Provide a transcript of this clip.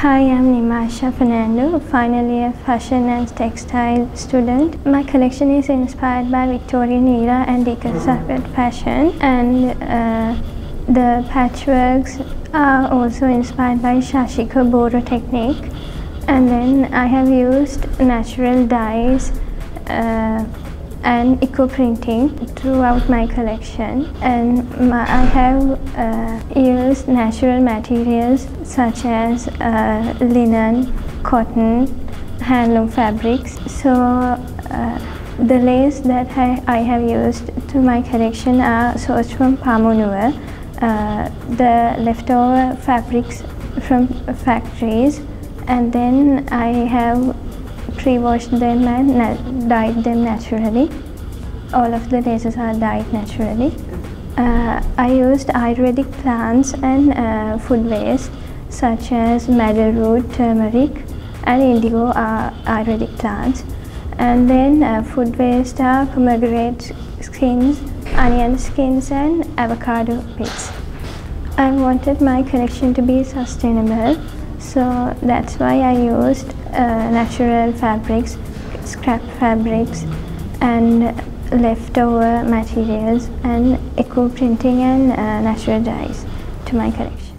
Hi, I'm Nimasha Fernando, final year fashion and textile student. My collection is inspired by Victorian era and deconstructed fashion, and the patchworks are also inspired by Shashiko Boro technique. And then I have used natural dyes and eco-printing throughout my collection, and I have used natural materials such as linen, cotton, handloom fabrics. So the lace that I have used to my collection are sourced from Pamunua, the leftover fabrics from factories, and then I have pre-washed them and dyed them naturally. All of the laces are dyed naturally. I used Ayurvedic plants and food waste such as madderroot, turmeric and indigo are Ayurvedic plants. And then food waste are pomegranate skins, onion skins and avocado pits. I wanted my collection to be sustainable, so that's why I used natural fabrics, scrap fabrics and leftover materials and eco-printing and natural dyes to my collection.